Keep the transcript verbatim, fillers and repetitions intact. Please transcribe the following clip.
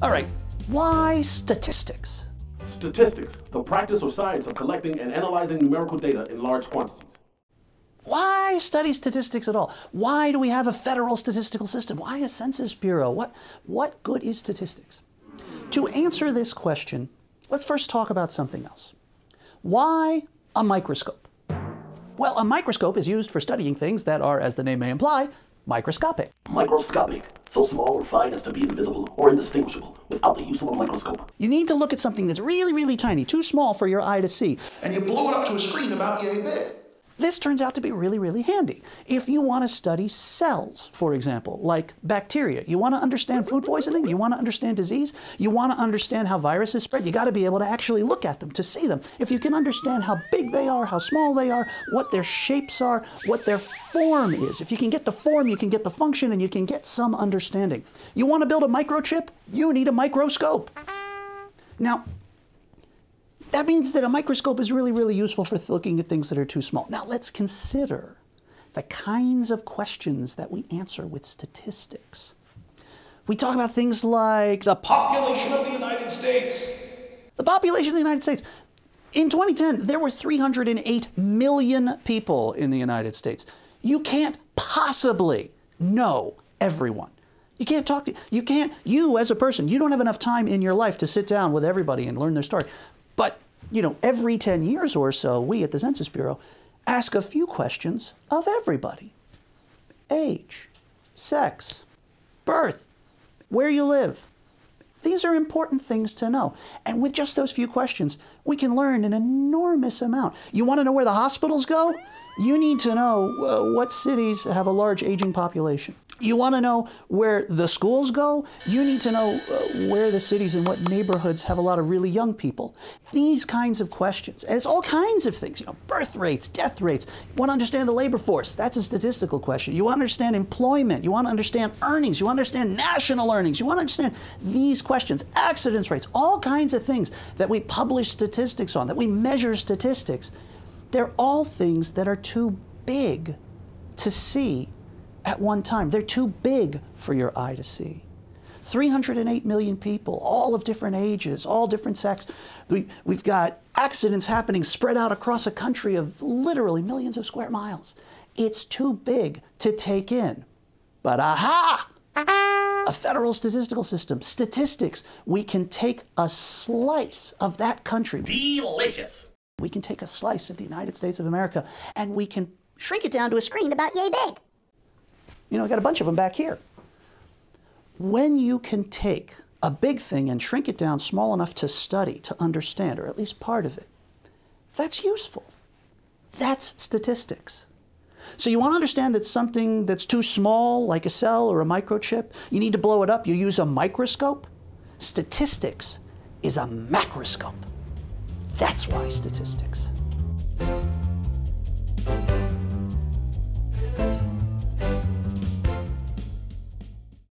All right, why statistics? Statistics, the practice or science of collecting and analyzing numerical data in large quantities. Why study statistics at all? Why do we have a federal statistical system? Why a census bureau? What, what good is statistics? To answer this question, let's first talk about something else. Why a microscope? Well, a microscope is used for studying things that are, as the name may imply, microscopic. Microscopic, so small or fine as to be invisible or indistinguishable without the use of a microscope. You need to look at something that's really, really tiny, too small for your eye to see. And you blow it up to a screen about yay big. This turns out to be really, really handy. If you want to study cells, for example, like bacteria, you want to understand food poisoning, you want to understand disease, you want to understand how viruses spread, you got to be able to actually look at them, to see them. If you can understand how big they are, how small they are, what their shapes are, what their form is. If you can get the form, you can get the function, and you can get some understanding. You want to build a microchip? You need a microscope. Now, that means that a microscope is really, really useful for looking at things that are too small. Now let's consider the kinds of questions that we answer with statistics. We talk about things like the Population of the United States. The population of the United States. In twenty ten, there were three hundred eight million people in the United States. You can't possibly know everyone. You can't talk to, you can't, you as a person, you don't have enough time in your life to sit down with everybody and learn their story. But, you know, every ten years or so, we at the Census Bureau ask a few questions of everybody. Age, sex, birth, where you live. These are important things to know. And with just those few questions, we can learn an enormous amount. You want to know where the hospitals go? You need to know uh, what cities have a large aging population. You want to know where the schools go? You need to know uh, where the cities and what neighborhoods have a lot of really young people. These kinds of questions. And it's all kinds of things, you know, birth rates, death rates. You want to understand the labor force. That's a statistical question. You want to understand employment. You want to understand earnings. You want to understand national earnings. You want to understand these questions, accidents rates, all kinds of things that we publish statistics on, that we measure statistics. They're all things that are too big to see at one time. They're too big for your eye to see. three hundred eight million people, all of different ages, all different sex. We, we've got accidents happening spread out across a country of literally millions of square miles. It's too big to take in. But aha! A federal statistical system, statistics. We can take a slice of that country. Delicious. We can take a slice of the United States of America and we can shrink it down to a screen about yay big. You know, I got a bunch of them back here. When you can take a big thing and shrink it down small enough to study, to understand, or at least part of it, that's useful. That's statistics. So you want to understand that something that's too small, like a cell or a microchip, you need to blow it up, you use a microscope? Statistics is a macroscope. That's why statistics.